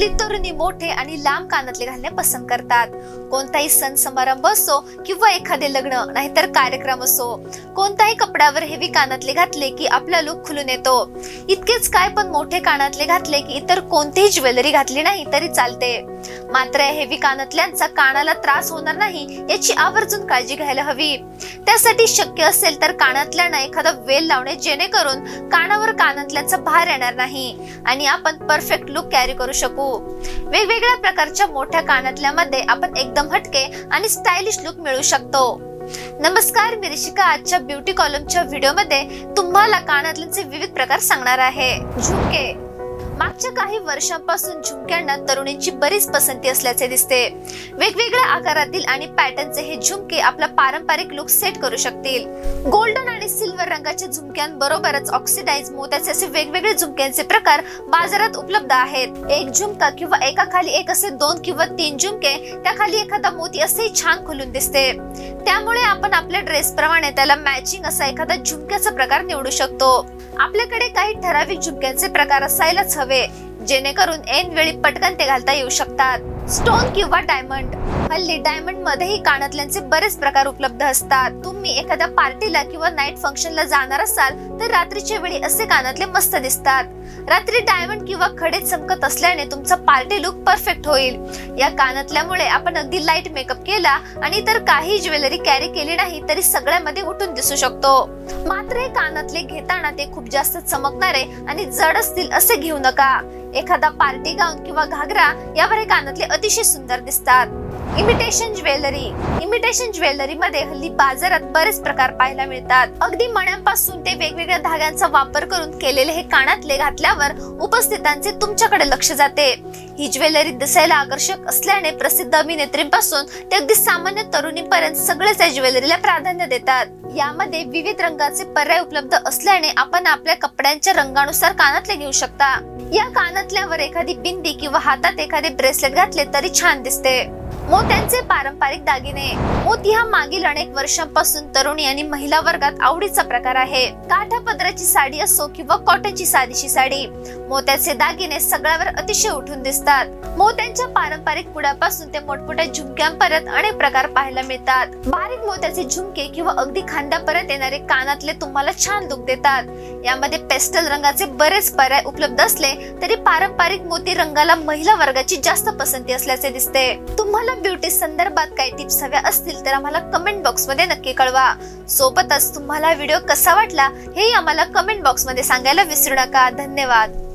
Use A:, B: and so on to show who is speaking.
A: हल्ली तरुणी मोठे आणि लांब कानातले घालणे पसंत करतात। कोणताही सण समारंभ असो किंवा एखादे लग्न नाहीतर कार्यक्रम असो, कोणत्याही कपड्यावर हेवी कानातले घातले की आपला लुक खुलून येतो। इतकेच काय, पण मोठे कानातले घातले की इतर कोणतीही ज्वेलरी घातली नाही तरी चालते। मात्र हेवी कानातल्यांचा कानाला त्रास होणार नाही याची आवर्जून काळजी घ्यायला हवी। त्यासाठी शक्य असेल तर कानातल्यांना एखादा वेल लावणे, जेणेकरून कानावर कानातल्यांचा भार येणार नाही आणि आपण परफेक्ट लुक कॅरी करू शकू। वेगवेगळ्या प्रकारच्या मोठ्या कानातल्यामध्ये आपण एकदम हटके आणि स्टायलिश लुक मिळू शकतो। नमस्कार, मी ऋषिका आजच्या ब्युटी कॉलमच्या व्हिडिओमध्ये तुम्हाला कानातल्यांचे विविध प्रकार सांगणार आहे। झुमके। मागच्या काही वर्षांपासून झुमक्यांना तरुणींची बरीच पसंती असल्याचे दिसते। वेगवेगळ्या आकारातील आणि पॅटर्नचे हे झुमके आपला पारंपरिक लुक सेट करू शकतील। गोल्डन आणि सिल्वर रंगाच्या झुमक्यांबरोबरच ऑक्सिडाइज मोत्याचे असे वेगवेगळे झुमक्यांचे प्रकार बाजारात उपलब्ध आहेत। एक झुमका किंवा एकाखाली एक असे 2 किंवा 3 झुमके, त्याखाली एखादा मोती असेही छान खुलून दिसते। त्यामुळे आपण आपल्या ड्रेस प्रमाणे त्याला मॅचिंग असा एखादा झुमक्याचा प्रकार निवडू शकतो। आपल्याकडे काही ठराविक झुमक्यांचे प्रकार असायलाच हवे, जेणेकरून ऐन वेळी पटकन ते घालता येऊ शकतात। स्टोन किंवा डायमंड। हल्ली डायमंड मध्येही कानातल्यांचे बरेच प्रकार उपलब्ध असतात। तुम्ही एखाद्या पार्टीला किंवा नाईट फंक्शनला जाणार असाल तर रात्रीच्या वेळी असे कानातले मस्त दिसतात। रात्री डायमंड किंवा खडे चमकत असल्याने तुमचा पार्टी लुक परफेक्ट होईल। या कानातल्यामुळे आपण अगदी लाईट मेकअप केला आणि इतर काही ज्वेलरी कॅरी केली नाही तरी सगळ्यामध्ये उठून दिसू शकतो। मात्र हे कानातले घेताना ते खूप जास्त चमकणारे आणि जड असतील असे घेऊ नका। एखादा पार्टी गाऊन किंवा घागरा यावर हे कानातले अतिशय सुंदर दिसतात। Imitation jewellery. इमिटेशन ज्वेलरी मध्ये हल्ली बाजारात बरेच प्रकार पाहायला मिळतात। अगदी मण्यांपासून ते वेगवेगळ्या धाग्यांचा वापर करून केलेले हे कानातले घातल्यावर उपस्थितांचे तुमच्याकडे लक्ष जाते। ही ज्वेलरी दिसायला आकर्षक असल्याने प्रसिद्ध अभिनेत्रींपासून ते अगदी सामान्य तरुणीपर्यंत सगळेच या ज्वेलरीला प्राधान्य देतात। यामध्ये विविध रंगाचे पर्याय उपलब्ध असल्याने आपण आपल्या कपड्यांच्या रंगानुसार कानातले घेऊ शकता। या कानातल्यावर एखादी बिंदी किंवा हातात एखादे ब्रेसलेट घातले तरी छान दिसते। मोत्यांचे पारंपरिक दागिने। मोती हा मागील अनेक वर्षांपासून तरुणी आणि महिला वर्गात आवडीचा प्रकार आहे। काठापदराची साडी असो किंवा कॉटनची साधीशी साडी, मोत्याचे दागिने सगळ्यावर अतिशय उठून दिसतात। मोत्यांच्या पारंपरिक पुड्यापासून ते मोठमोठ्या झुमक्यांपर्यंत अनेक प्रकार पाहायला मिळतात। बारीक मोत्याचे झुमके किंवा अगदी खांद्यापर्यंत येणारे कानातले तुम्हाला छान लुक देतात। यामध्ये पेस्टल रंगाचे बरेच पर्याय उपलब्ध असले तरी पारंपरिक मोती रंगाला महिला वर्गाची जास्त पसंती असल्याचे दिसते। तुम्हाला ब्युटी संदर्भात काही टिप्स हव्या असतील तर आम्हाला कमेंट बॉक्स मध्ये नक्की कळवा। सोबतच तुम्हाला व्हिडिओ कसा वाटला हे आम्हाला कमेंट बॉक्स मध्ये सांगायला विसरू नका। धन्यवाद।